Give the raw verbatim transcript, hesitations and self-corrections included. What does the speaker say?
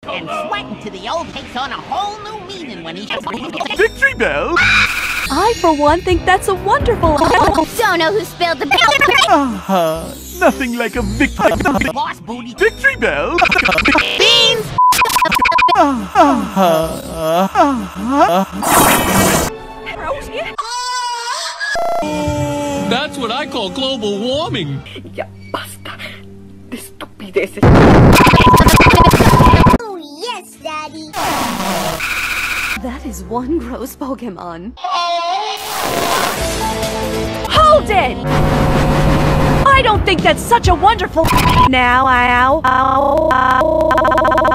And sweating to the old takes on a whole new meaning when he... Victory bell? I, for one, think that's a wonderful... Don't know who spilled the bell. Ah, nothing like a victory. Boss booty. Victory bell? Beans! That's what I call global warming. Ya basta de estupideces. Oh, yes, Daddy. That is one gross Pokemon. Hold it! I don't think that's such a wonderful... Now, ow, ow, ow, ow.